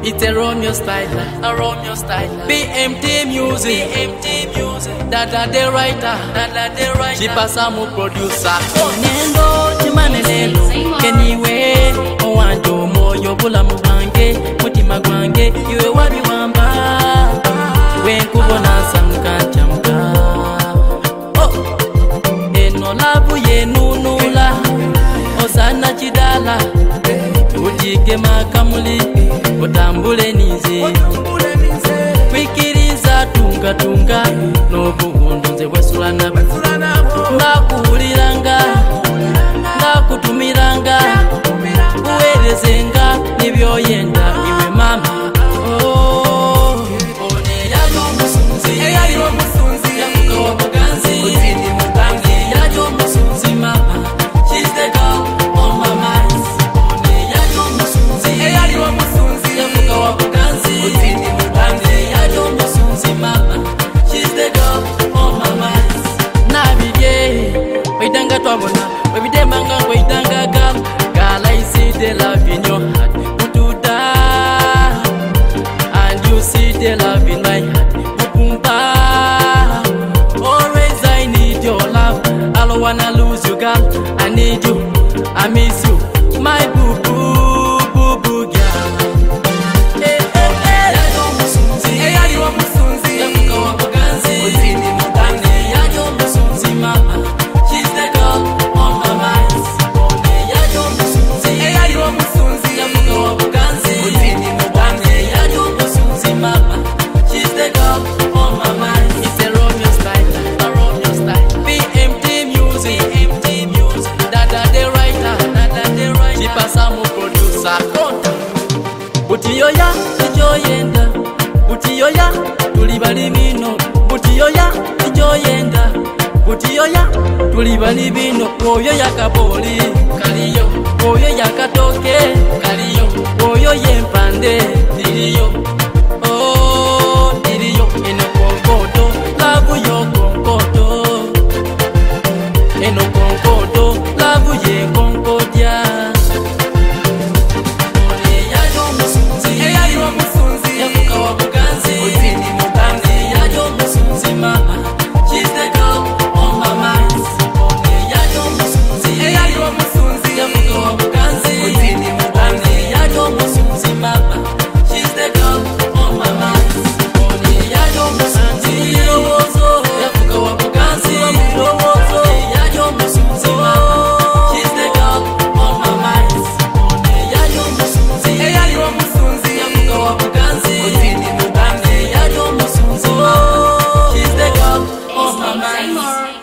It's a Romeo style, a Romeo style. BMT music, BMT music. Dada the writer, Dada the writer. She pass a mo producer. Nendo chimanelelo, keniwe owanjo moyo bula mubange, mutima gwange iwe wabi wamba. Wenkubona samkanchamka. Oh, eno labu ye nunula, osana chidala. Ujike makamuli, utambule nize. Wikiriza tunga tunga, nobu hundunze wesulana. Ndakuuliranga, ndakutumiranga, uwerezenga nibyoyenda iwe mama. Oh, one yayo musunzi, yayo musunzi, yakuka wabuganzi, utini mubangi, yayo musunzi mama. She's the girl on my mind. Every day manga waitanga girl, I see the love in your heart. Utuda, and you see the love in my heart. Upumpa, always I need your love. I don't wanna lose you, girl. I need you, I miss you, my boo boo boo boo girl. Hey hey hey, yayo musunzi, yayo musunzi, yakuka wabuganzi, utini mubangi, yayo musunzi mama. She's the girl on my mind. Yayo musunzi, yayo musunzi, yakuka wabuganzi, utini mubangi, yayo musunzi mama. She's the girl on my mind. It's a Romeo style, a Romeo style. BMT music, BMT music. Dada the writer, Dada the writer. She pass a mo producer. Butiyoya, ijoyenda. Butiyoya, tulibali bino. Butiyoya, ijoyenda. Butiyoya, tulibali bino. Oyo yakaboli, kaliyo. Oyo yakatoke, kaliyo. Oyo yempande, diriyo. Oh, diriyo. Eno konkoto, labu yo konkoto. Eno konkoto, labu ye konkodia. More.